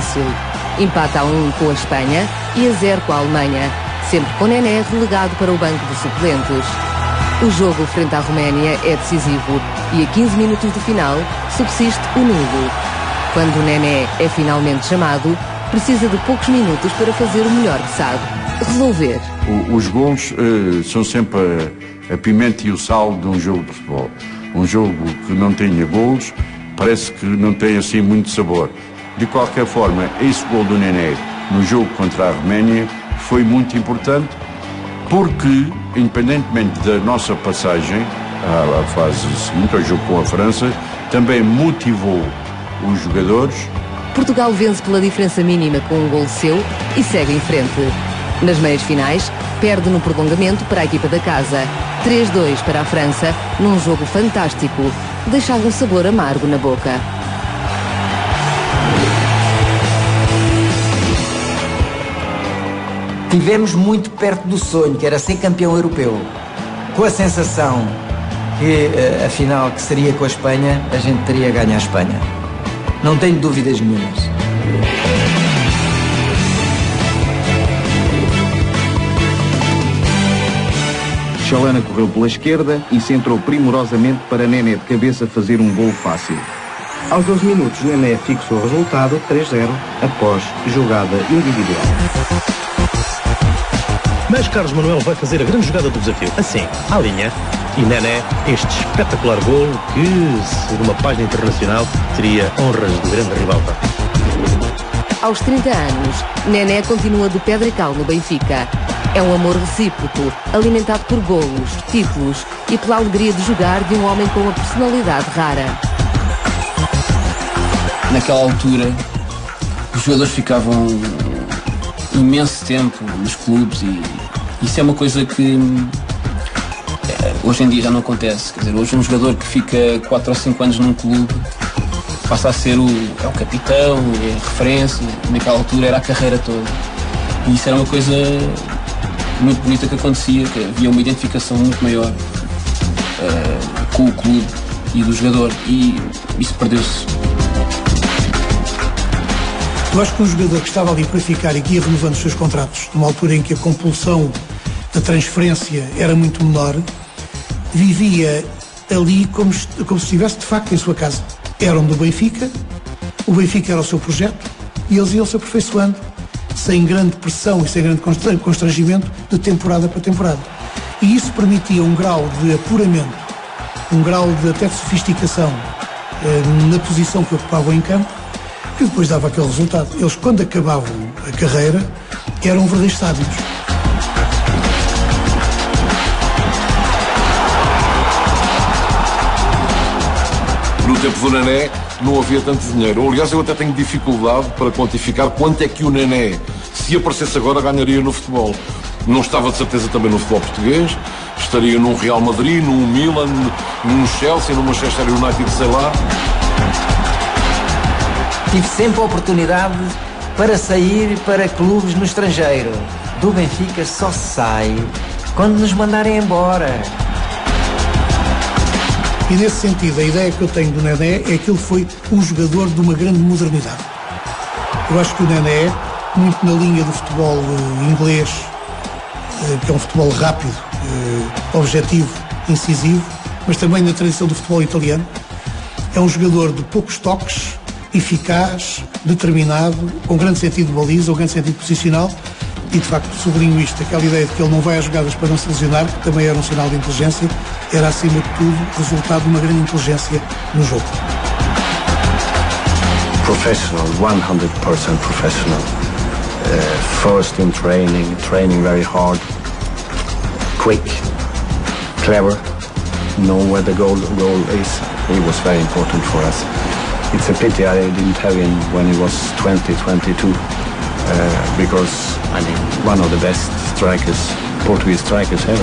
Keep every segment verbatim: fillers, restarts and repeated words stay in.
fácil. Empata a um com a Espanha e a zero com a Alemanha, sempre com Nené relegado para o banco de suplentes. O jogo frente à Roménia é decisivo e a quinze minutos do final subsiste o nulo. Quando o Nené é finalmente chamado, precisa de poucos minutos para fazer o melhor que sabe: resolver. O, os golos uh, são sempre a, a pimenta e o sal de um jogo de futebol. Um jogo que não tenha golos parece que não tem assim muito sabor. De qualquer forma, esse gol do Nené no jogo contra a Roménia foi muito importante, porque, independentemente da nossa passagem à, à fase seguinte, ao jogo com a França, também motivou os jogadores. Portugal vence pela diferença mínima com um gol seu e segue em frente. Nas meias finais, perde no prolongamento para a equipa da casa. três a dois para a França, num jogo fantástico, que deixava um sabor amargo na boca. Tivemos muito perto do sonho, que era ser campeão europeu. Com a sensação que a final que seria com a Espanha, a gente teria ganho a Espanha. Não tenho dúvidas nenhumas. Chalana correu pela esquerda e centrou primorosamente para Nené de cabeça fazer um gol fácil. Aos doze minutos, Nené fixou o resultado três a zero após jogada individual. Mas Carlos Manuel vai fazer a grande jogada do desafio. Assim, à linha. E Nené, este espetacular gol que, se numa página internacional, teria honras do grande rival. Aos trinta anos, Nené continua de pedra e cal no Benfica. É um amor recíproco, alimentado por golos, títulos e pela alegria de jogar de um homem com uma personalidade rara. Naquela altura, os jogadores ficavam imenso tempo nos clubes e isso é uma coisa que é, hoje em dia já não acontece. Quer dizer, hoje um jogador que fica quatro ou cinco anos num clube passa a ser o, é o capitão, é a referência. Naquela altura era a carreira toda. E isso era uma coisa muito bonita que acontecia, que havia uma identificação muito maior uh, com o clube e do jogador, e isso perdeu-se. Eu acho que um jogador que estava ali para ficar e que ia renovando os seus contratos, numa altura em que a compulsão da transferência era muito menor, vivia ali como, como se estivesse de facto em sua casa. Eram do Benfica, o Benfica era o seu projeto e eles iam se aperfeiçoando sem grande pressão e sem grande constrangimento de temporada para temporada. E isso permitia um grau de apuramento, um grau de até de sofisticação eh, na posição que ocupavam em campo, que depois dava aquele resultado. Eles, quando acabavam a carreira, eram verdadeiros sábios. No tempo do Nené não havia tanto dinheiro. Aliás, eu até tenho dificuldade para quantificar quanto é que o Nené, se aparecesse agora, ganharia no futebol. Não estava de certeza também no futebol português. Estaria num Real Madrid, num Milan, num Chelsea, num Manchester United, sei lá. Tive sempre a oportunidade para sair para clubes no estrangeiro. Do Benfica só sai quando nos mandarem embora. E nesse sentido, a ideia que eu tenho do Nené é que ele foi um jogador de uma grande modernidade. Eu acho que o Nené, muito na linha do futebol uh, inglês, uh, que é um futebol rápido, uh, objetivo, incisivo, mas também na tradição do futebol italiano, é um jogador de poucos toques, eficaz, determinado, com grande sentido de baliza, um grande sentido posicional. E de facto sublinho isto, aquela ideia de que ele não vai às jogadas para não se lesionar, que também era um sinal de inteligência, era acima de tudo resultado de uma grande inteligência no jogo. Professional, one hundred percent professional. Uh, first in training, training very hard, quick, clever, know where the goal, goal is. He was very important for us. It's a pity I didn't have him when he was twenty, twenty-two. Uh, because, I mean, one of the best strikers, Portuguese strikers ever.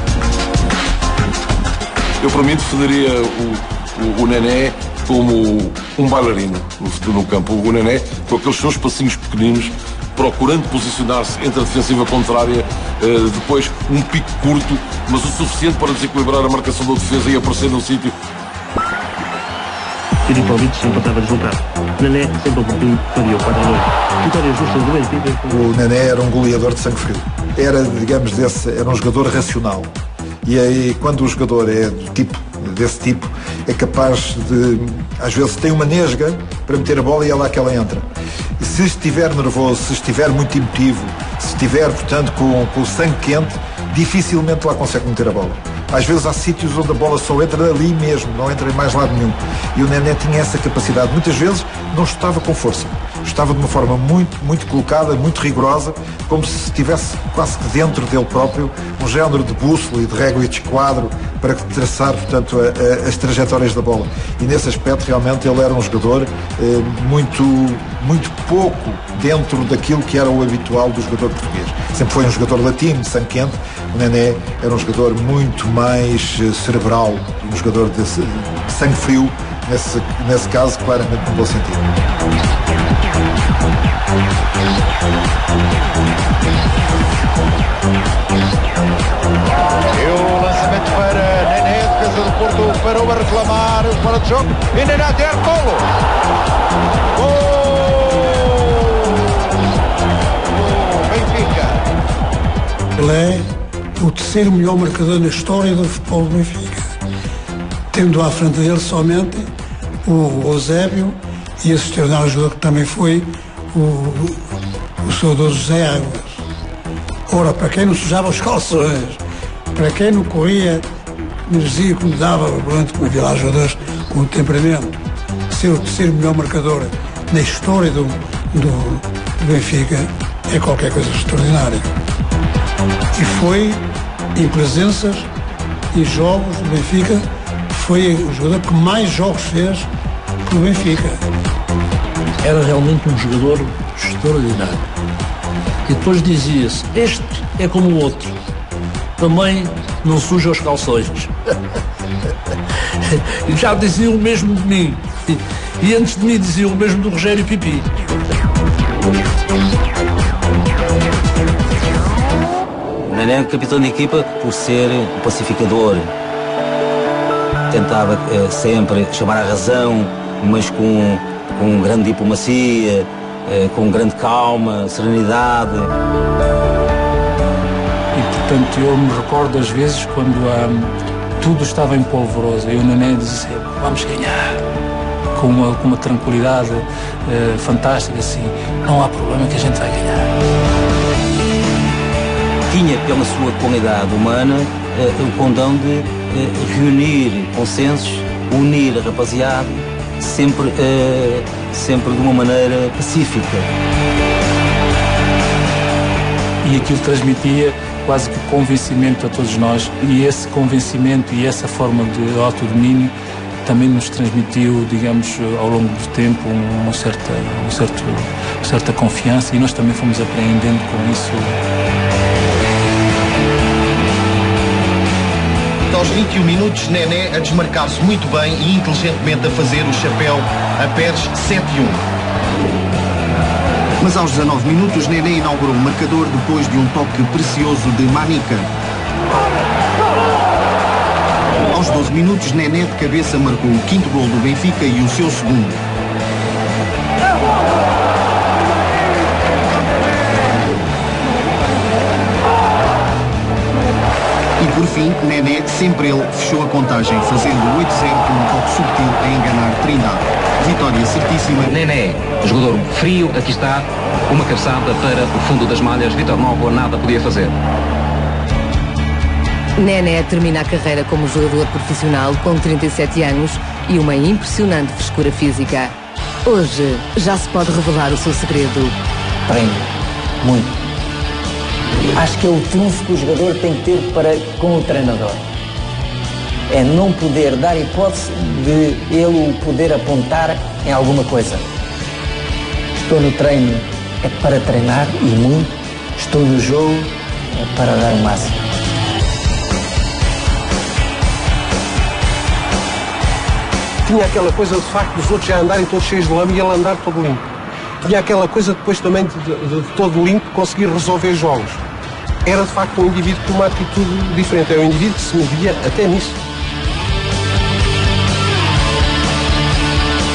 Eu, para mim, defenderia o, o, o Nené como um bailarino no, no campo. O Nené, com aqueles seus passinhos pequeninos, procurando posicionar-se entre a defensiva contrária, uh, depois um pico curto, mas o suficiente para desequilibrar a marcação da defesa e aparecer no sítio. Filipovic empatava resultado. Nené, sempre oportuno, faria o quatro a dois. Vitória justa do Benfica. O Nené era um goleador de sangue frio. Era, digamos, desse, era um jogador racional. E aí, quando o jogador é do tipo, desse tipo, é capaz de, às vezes, tem uma nesga para meter a bola e é lá que ela entra. E se estiver nervoso, se estiver muito emotivo, se estiver, portanto, com, com o sangue quente, dificilmente lá consegue meter a bola. Às vezes há sítios onde a bola só entra ali mesmo, não entra em mais lado nenhum. E o Nené tinha essa capacidade. Muitas vezes não chutava com força. Chutava de uma forma muito, muito colocada, muito rigorosa, como se estivesse quase que dentro dele próprio um género de bússola e de régua e de esquadro para traçar, portanto, a, a, as trajetórias da bola. E nesse aspecto, realmente, ele era um jogador eh, muito, muito pouco dentro daquilo que era o habitual do jogador português. Sempre foi um jogador latino, de sangue quente. O Nené era um jogador muito mais eh, cerebral, um jogador de, de sangue frio, nesse, nesse caso, claramente no bom sentido. E o lançamento para Nené, defesa do Porto parou a reclamar fora de jogo e Nené a ter golo. Gol! Benfica. Ele é o terceiro melhor marcador na história do futebol do Benfica, tendo à frente dele somente o Eusébio e esse extraordinário jogador que também foi o, o saudoso José Águas. Ora, para quem não sujava os calções, para quem não corria energia como dava durante como havia lá jogadores com o temperamento, ser o terceiro melhor marcador na história do, do, do Benfica é qualquer coisa extraordinária. E foi em presenças e jogos do Benfica, foi o jogador que mais jogos fez pelo Benfica. Era realmente um jogador extraordinário. E depois dizia-se, este é como o outro, também não suja os calções. E já diziam o mesmo de mim. E, e antes de mim diziam o mesmo do Rogério Pipi. Nené é capitão de equipa por ser um pacificador. Tentava eh, sempre chamar a razão, mas com, com grande diplomacia, eh, com grande calma, serenidade. E portanto eu me recordo às vezes quando hum, tudo estava em polvorosa e o Nené dizia, vamos ganhar, com uma, com uma tranquilidade eh, fantástica, assim, não há problema que a gente vai ganhar. Tinha, pela sua qualidade humana, eh, o condão de eh, reunir consensos, unir a rapaziada, sempre, eh, sempre de uma maneira pacífica. E aquilo transmitia quase que convencimento a todos nós, e esse convencimento e essa forma de autodomínio também nos transmitiu, digamos, ao longo do tempo, uma certa, uma certa, uma certa confiança, e nós também fomos aprendendo com isso. Aos vinte e um minutos, Nené a desmarcar-se muito bem e inteligentemente a fazer o chapéu a Pérez sete a um. Mas aos dezanove minutos, Nené inaugurou o marcador depois de um toque precioso de Manica. Aos doze minutos, Nené de cabeça marcou o quinto gol do Benfica e o seu segundo. E por fim, Nené, sempre ele, fechou a contagem, fazendo oito a zero com um toque subtil a enganar Trindade. Vitória certíssima. Nené, jogador frio, aqui está, uma cabeçada para o fundo das malhas. Vítor Novo nada podia fazer. Nené termina a carreira como jogador profissional com trinta e sete anos e uma impressionante frescura física. Hoje já se pode revelar o seu segredo. Treino. Muito. Acho que é o trunfo que o jogador tem que ter para com o treinador. É não poder dar hipótese de ele o poder apontar em alguma coisa. Estou no treino é para treinar e muito. Estou no jogo é para dar o máximo. Tinha aquela coisa de facto dos outros já andarem todos cheios de lama e ele andar todo limpo. Tinha aquela coisa depois também de, de, de todo limpo conseguir resolver jogos. Era de facto um indivíduo com uma atitude diferente. É um indivíduo que se movia até nisso.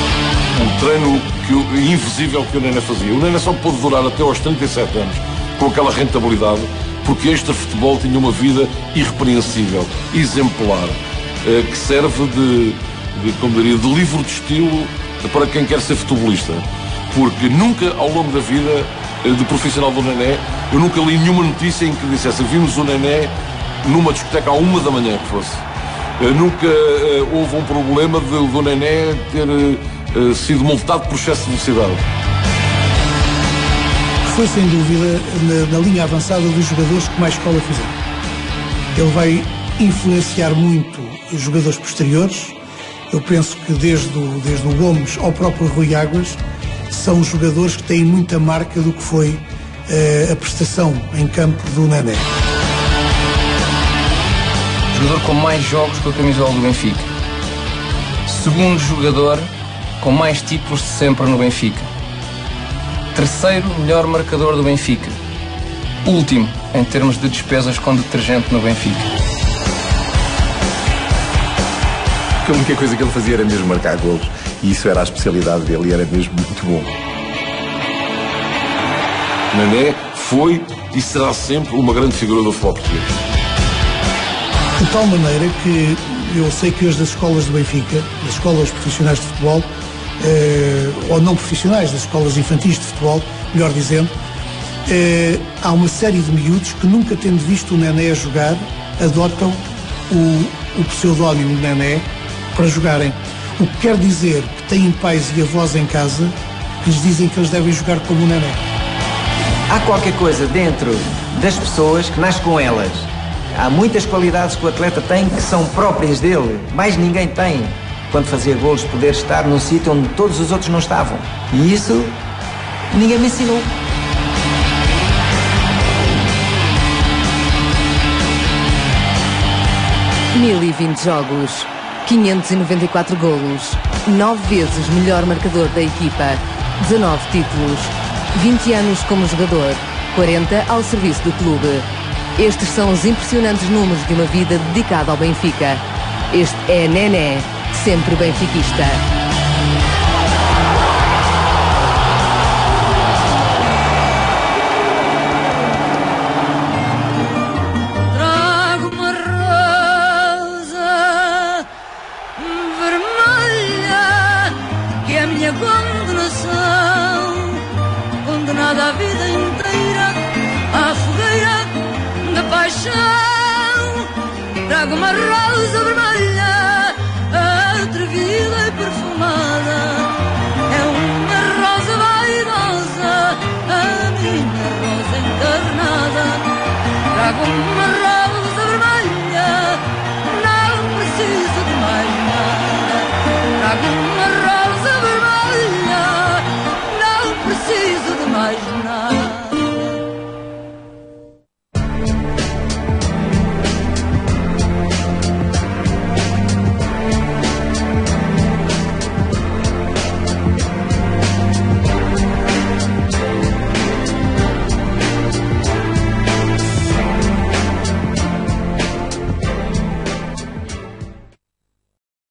treino que o, invisível que o Nené fazia. O Nené só pôde durar até aos trinta e sete anos com aquela rentabilidade, porque este futebol tinha uma vida irrepreensível, exemplar, eh, que serve de, de, como diria, de livro de estilo para quem quer ser futebolista. Porque nunca, ao longo da vida eh, de profissional do Nené, eu nunca li nenhuma notícia em que dissesse vimos o Nené numa discoteca à uma da manhã que fosse. Eh, nunca eh, houve um problema de, do Nené ter eh, sido multado por excesso de velocidade. Foi sem dúvida na, na linha avançada dos jogadores que mais escola fizeram. Ele vai influenciar muito os jogadores posteriores. Eu penso que desde o, desde o Gomes ao próprio Rui Águas são jogadores que têm muita marca do que foi eh, a prestação em campo do Nené. Jogador com mais jogos com a camisola do Benfica. Segundo jogador com mais títulos de sempre no Benfica. Terceiro melhor marcador do Benfica. Último em termos de despesas com detergente no Benfica. A única coisa que ele fazia era mesmo marcar golos. E isso era a especialidade dele e era mesmo muito bom. Nené foi e será sempre uma grande figura do futebol português. De tal maneira que eu sei que hoje das escolas do Benfica, das escolas profissionais de futebol, eh, ou não profissionais, das escolas infantis de futebol, melhor dizendo, eh, há uma série de miúdos que nunca tendo visto o Nené a jogar, adotam o, o pseudónimo Nené para jogarem. O que quer dizer que têm pais e avós em casa que lhes dizem que eles devem jogar como o Nené. Há qualquer coisa dentro das pessoas que nasce com elas. Há muitas qualidades que o atleta tem que são próprias dele. Mais ninguém tem, quando fazia golos, poder estar num sítio onde todos os outros não estavam. E isso ninguém me ensinou. mil e vinte jogos, quinhentos e noventa e quatro golos, nove vezes melhor marcador da equipa, dezanove títulos, vinte anos como jogador, quarenta ao serviço do clube. Estes são os impressionantes números de uma vida dedicada ao Benfica. Este é Nené, sempre benfiquista. Trago uma rosa vermelha que é a minha condenação, condenada a vida inteira à fogueira da paixão. Trago uma rosa vermelha, atrevida e perfumada. É uma rosa vaidosa, a minha rosa encarnada. Trago uma rosa